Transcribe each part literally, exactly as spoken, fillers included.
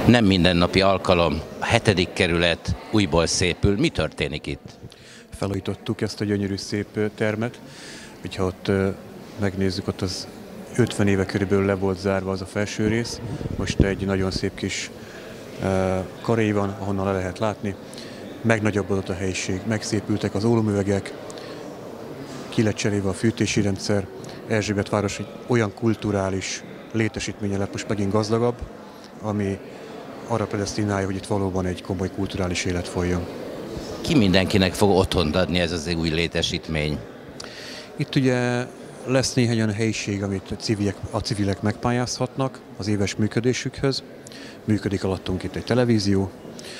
Nem mindennapi alkalom, a hetedik kerület újból szépül. Mi történik itt? Felújítottuk ezt a gyönyörű szép termet. Hogyha ott megnézzük, ott az ötven éve körülbelül le volt zárva az a felső rész. Most egy nagyon szép kis karé van, ahonnan le lehet látni. Megnagyobbodott a helység, megszépültek az ólomüvegek, ki lett cserélve a fűtési rendszer. Erzsébetváros egy olyan kulturális létesítménye lett most megint gazdagabb, ami arra predesztinálja, hogy itt valóban egy komoly kulturális élet folyjon. Ki mindenkinek fog otthont adni ez az új létesítmény? Itt ugye lesz néhány olyan helyiség, amit a civilek, a civilek megpályázhatnak az éves működésükhöz. Működik alattunk itt egy televízió,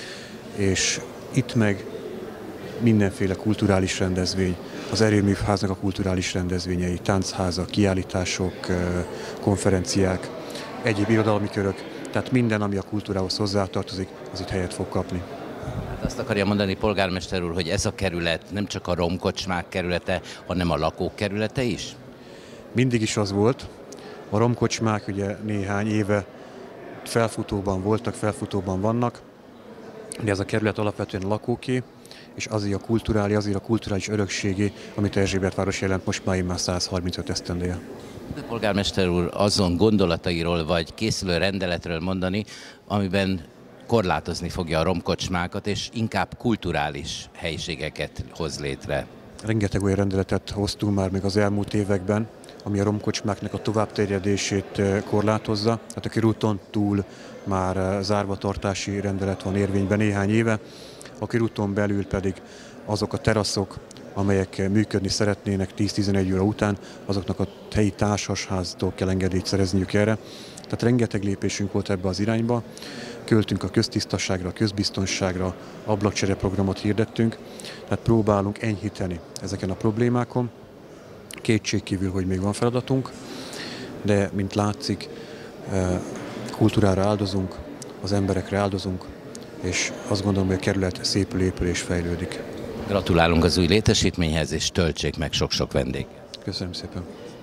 és itt meg mindenféle kulturális rendezvény, az erőműháznak a kulturális rendezvényei, táncházak, kiállítások, konferenciák, egyéb irodalmi körök, tehát minden, ami a kultúrához hozzátartozik, az itt helyet fog kapni. Hát azt akarja mondani, polgármester úr, hogy ez a kerület nem csak a romkocsmák kerülete, hanem a lakók kerülete is? Mindig is az volt. A romkocsmák ugye néhány éve felfutóban voltak, felfutóban vannak, de ez a kerület alapvetően lakóké, és azért a kulturális, azért a kulturális örökségé, amit Erzsébetváros jelent most már már száz harmincöt esztendeje. De polgármester úr azon gondolatairól vagy készülő rendeletről mondani, amiben korlátozni fogja a romkocsmákat, és inkább kulturális helyiségeket hoz létre. Rengeteg olyan rendeletet hoztunk már még az elmúlt években, ami a romkocsmáknak a továbbterjedését korlátozza. Hát a körúton túl már zárvatartási rendelet van érvényben néhány éve, a körúton belül pedig azok a teraszok, amelyek működni szeretnének tíz-tizenegy óra után, azoknak a helyi társasháztól kell engedélyt szerezniük erre. Tehát rengeteg lépésünk volt ebbe az irányba. Költünk a köztisztaságra, a közbiztonságra, ablakcsereprogramot hirdettünk, tehát próbálunk enyhíteni ezeken a problémákon. Kétségkívül, hogy még van feladatunk, de mint látszik, kultúrára áldozunk, az emberekre áldozunk, és azt gondolom, hogy a kerület szépül, épül és fejlődik. Gratulálunk az új létesítményhez, és töltsék meg sok-sok vendég. Köszönöm szépen.